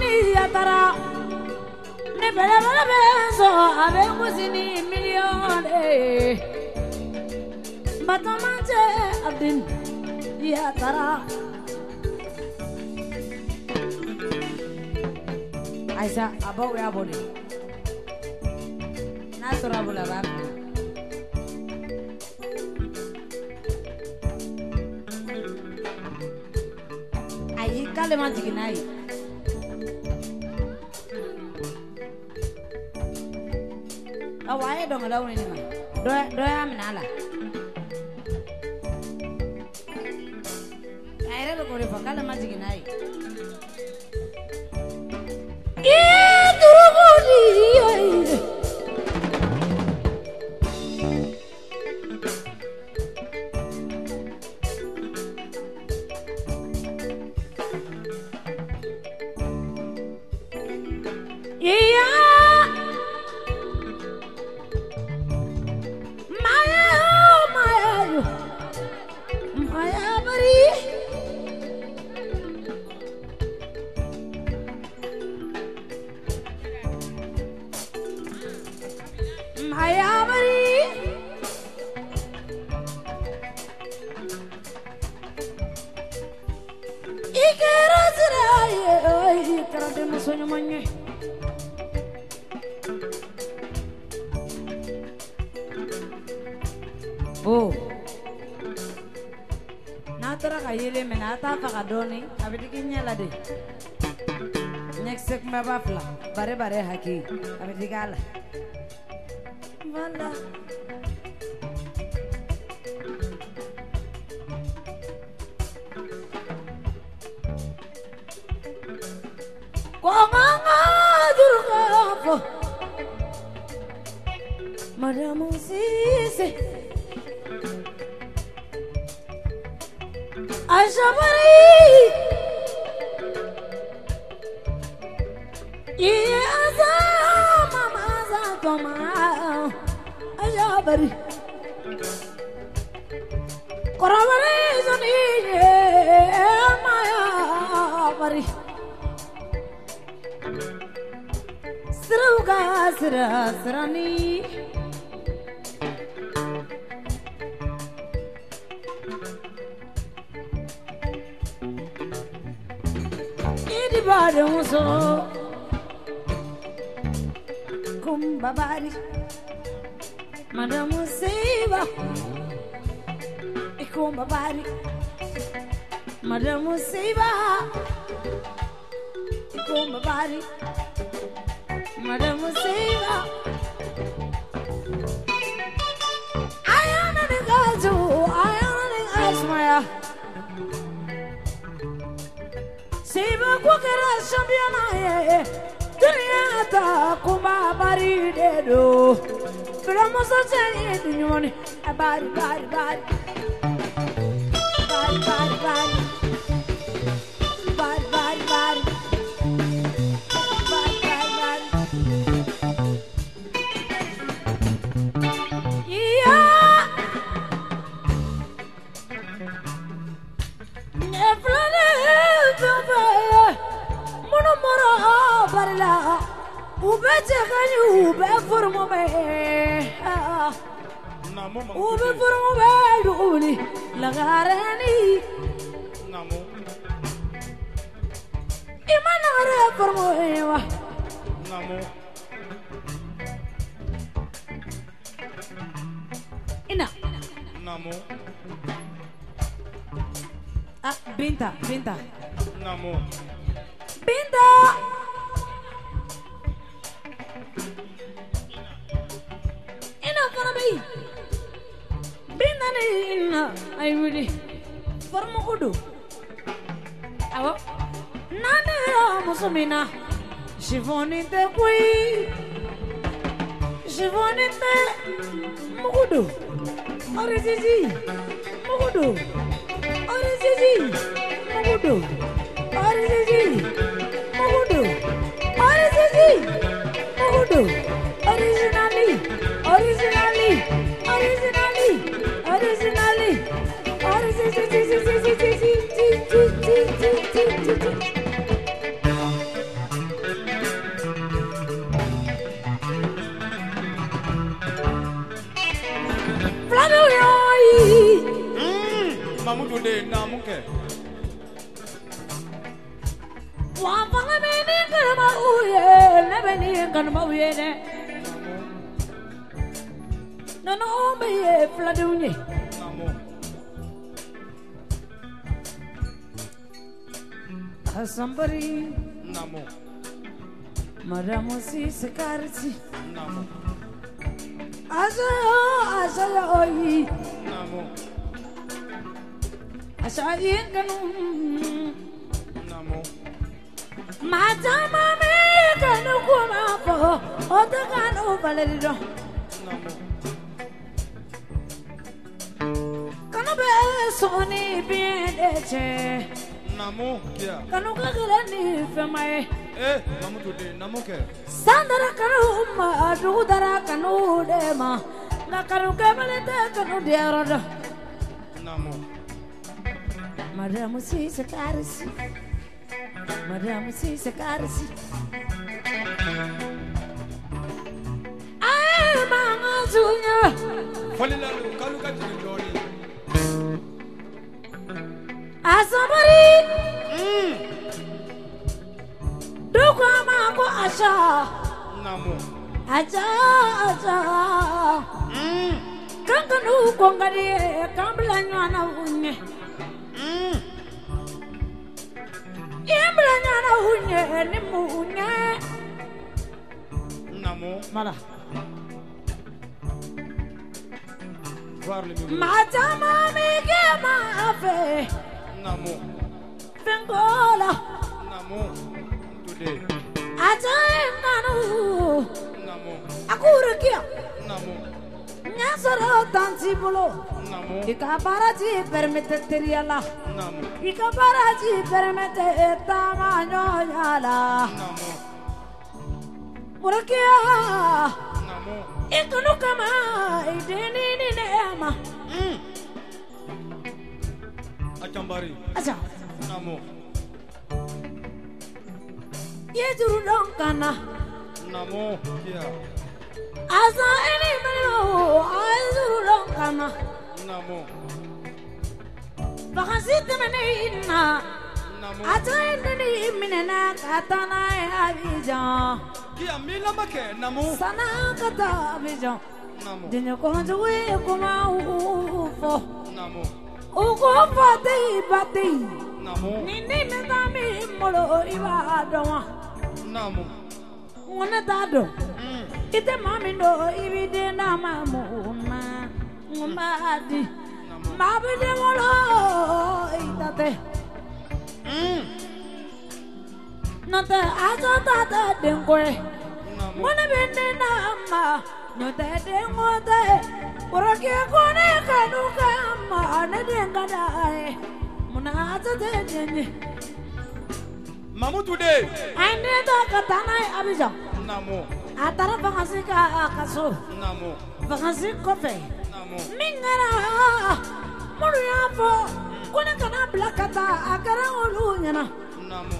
yatara ne bele bele benzo abe musini million batamanje abdin yatara Aisa abau ya boni nasura bulaba ayi kale manjiginai awaye dong ada ini mah doya menala aire lo kore fakala manjiginai Oh, natara kayele menata fakadoni abitikinya lade. Next mbabafla bare haki abitikala. Wala. Konganga durgafo. Madamu sisi. Ajabari Ye azama maza toma Ajabari Korabari zoni maya bari Sruga srani Muso kumbabari madamu siba kumbabari madamu siba kumbabari madamu siba ayana ni gazu ayana ni asmaya Siba kukera championa ye Duniata kuma bari dedo Bramo sa chani dunyoni bari Bari Bari Yeah Barla ube chakani ube formo be ube formo be duli lagarani namo imanare formo ewa namo ina namo binta namo binta I really formo kudu awo nane musumina shifonite kui shifonite mukudu ore zizi mukudu ore zizi mukudu ore zizi mukudu ore zizi mukudu originally Mamutu de namuke. Wafanga meni kanama uye, nebeni kanama uye ne. Nano me ye fladunye. Namu. Asambari. Namu. Madamusi sekarisi. Namu. Asaya oyi. Namu. Asaya kanu. Namu. Matama me kanu kuma po. Oda kanu valerido. Namu. Kanu be soni biendeche. Namu. Kia. Kanu kagala ni femaye. Mamutu de namuke. Sandara kanu ma dudara kanu dema. Na kanu kemalete kanu diarada. Namu. Madamu si sekarisi. Madamu si sekarisi. Ay mangazunya. Falila kalu kati doni. Asabari. Duka mako asha. Namu. Aja. Kankanu kongari kamblanyo na unye. Imblanyo na unye ni munye. Namu. Mala. Parle mi. Matama mege mafe. Namu. Bengola. Namu. Today. Aja nganu. Namu. Akurakia. Namu. Nyasara tansibulo. Namu. Ikabaraji permette teriala. Namu. Ikabaraji permette tamaño yala. Namu. Urakia. Namu. Ikunu kama ideni ni neema. Achambari. Aja. Namu. Yejuru donkana. Namu. Kia. Asa eni meno. Ayezuru donkana. Namu. Bakasite mene inna. Namu. Aja indeni minena katana abijan. Kia mila make. Namu. Sana kata abijan. Namu. Dinyo konjuwe kuma ufo. Namu. Uko bati. Namu. Nini metami molo ibadwa. Namu. Ngone tado. Ite mami no ibide na mamuna. Ngumadi. Mabide molo itate. Nota azata dengwe. Namu. Ngone bende na ma. Nota dengote. Urake kone kanuka ma ne dengadae. Muna azate denye. Mamutu de. Ande da katana abijan. Namu. Atara vakansi ka akaso. Namu. Vakansi kofe. Namu. Mingara. Mulu yafo. Kone kana blakata akara olu nyana. Namu.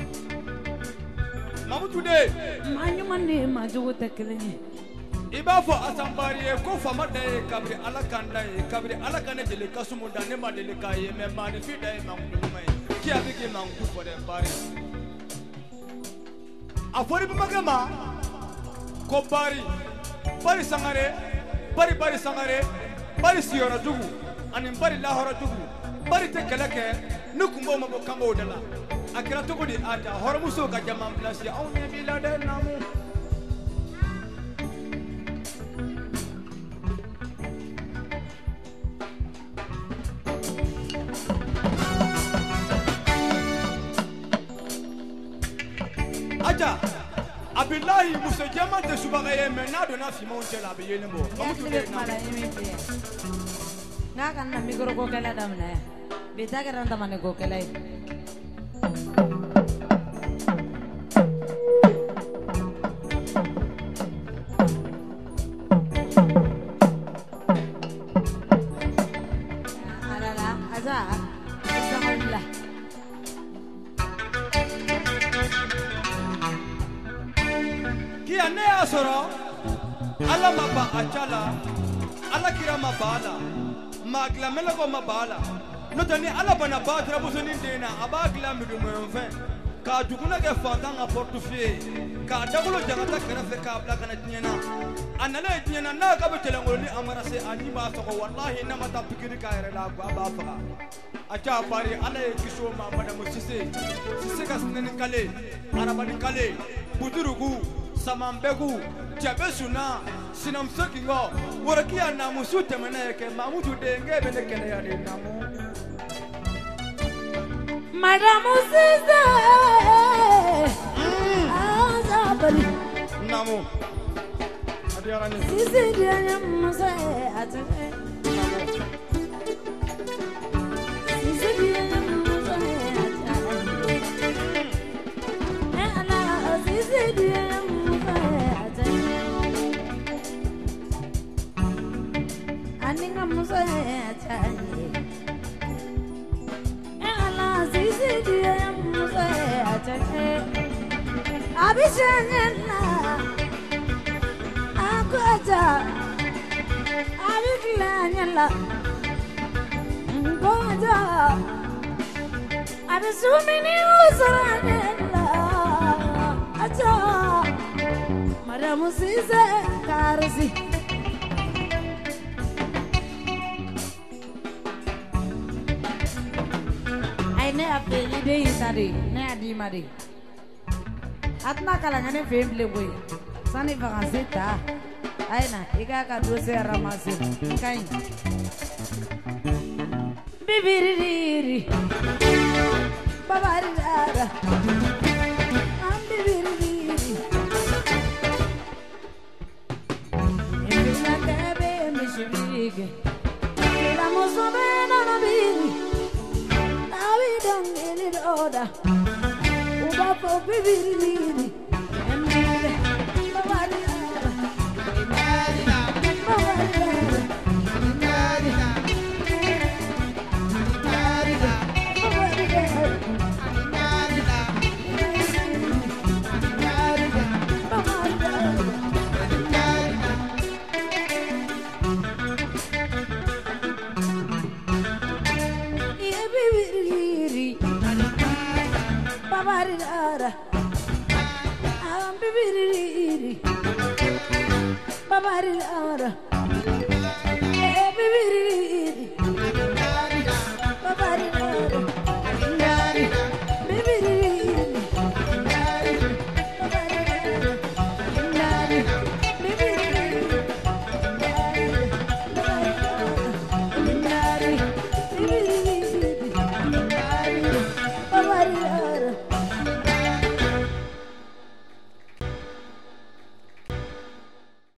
Mamutu de. Manyumani majugu tekelenye. Ibafo asambari ko fama de kabri alakanda kabri alakane dele kasumunda ne madele kaye me mani fida e mangu mai ki abike mangu for the bari afori bumagama ko bari sangare bari siyora dugu anin bari lahora dugu bari tekeleke nukumbo mabo kambo dala akira to di ata hormuso ka jamam plasi on ne bila de namu. Aja Abillahi Musa Jama de Subagaye menado na Simon Tela be yenebo. Nga kan na mikro ko kala damna. Bita ka ranta mane ko kala. Alala, aja. Bismillah. Kia ne asoro ala maba achala ala kira mabala magla melago mabala n'o tɛ ni ala bana batura musonin den na a b'a dilan midumɔyɔnfɛn k'a duguna kɛ fantan ka porte-fiye k'a dagolo jagata kɛrɛfɛ k'a bila ka na diɲɛ na a nalen diɲɛ na n'a ka bɛ tɛlɛnkolonin amarase a ni b'a sɔgɔ walahi n'a ma taa pikiri k'a yɛrɛ la a b'a faga a ca bari ala ye kisi o ma madamu Sise ka sinɛni kale arabani kale buturugu samanbɛgu cɛbɛ suna sinamuso kingɔ worokiya namusu tɛmɛnɛ ye kɛ mamudu den k'e bɛ ne kɛnɛya de namu Madamu Sise azabali namu adiyara ni Sise diya musa atake Sise diya musa atake ala Sise diya musa atake aninga musa atake ala Sise diya musa atake abishanyana Aja, abikilanyala, ngoja, abisumini usaranyala, aja, Madamu Sise karisi. Ay ne apeli de isari, ne adi mari. Atna kalangane family boy, sani vakansi ta. Aina, ika ka dose ramasi. Kain. Bibiriri. Babarira. Am bibiriri. Embina kabe mishibige. Kila musobe na nabiri. Nabi dongeli doda. Uba po bibiriri. Embina babarira. Babarira